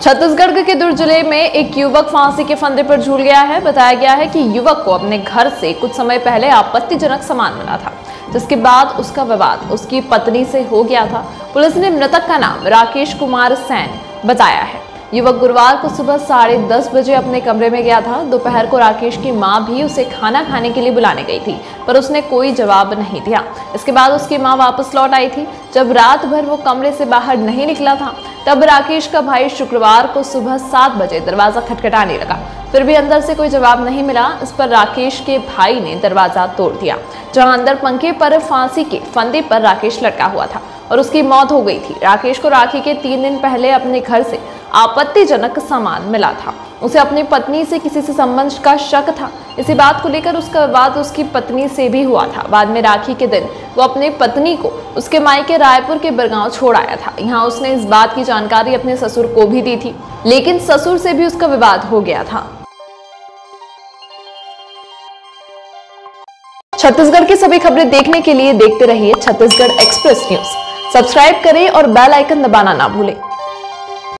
छत्तीसगढ़ के दुर्ग जिले में एक युवक फांसी के फंदे पर झूल गया है। बताया गया है कि युवक को अपने घर से कुछ समय पहले आपत्तिजनक सामान मिला था, जिसके बाद उसका विवाद उसकी पत्नी से हो गया था। पुलिस ने मृतक का नाम राकेश कुमार सैन बताया है। युवक गुरुवार को सुबह 10:30 बजे अपने कमरे में गया था। दोपहर को राकेश की मां भी उसे खाना खाने के लिए बुलाने गई थी, पर उसने कोई जवाब नहीं दिया। इसके बाद उसकी मां वापस लौट आई थी। जब रात भर वो कमरे से बाहर नहीं निकला था, तब राकेश का भाई शुक्रवार को सुबह 7 बजे दरवाजा खटखटाने लगा। फिर भी अंदर से कोई जवाब नहीं मिला। इस पर राकेश के भाई ने दरवाजा तोड़ दिया, जहां अंदर पंखे पर फांसी के फंदे पर राकेश लटका हुआ था और उसकी मौत हो गई थी। राकेश को राखी के 3 दिन पहले अपने घर से आपत्तिजनक सामान मिला था। उसे अपनी पत्नी से किसी से संबंध का शक था। इसी बात को लेकर उसका विवाद उसकी पत्नी से भी हुआ था। बाद में राखी के दिन वो अपनी पत्नी को उसके मायके रायपुर के बरगांव छोड़ आया था। यहाँ उसने इस बात की जानकारी अपने ससुर को भी दी थी, लेकिन ससुर से भी उसका विवाद हो गया था। छत्तीसगढ़ की सभी खबरें देखने के लिए देखते रहिए छत्तीसगढ़ एक्सप्रेस न्यूज। सब्सक्राइब करें और बेल आइकन दबाना ना भूलें।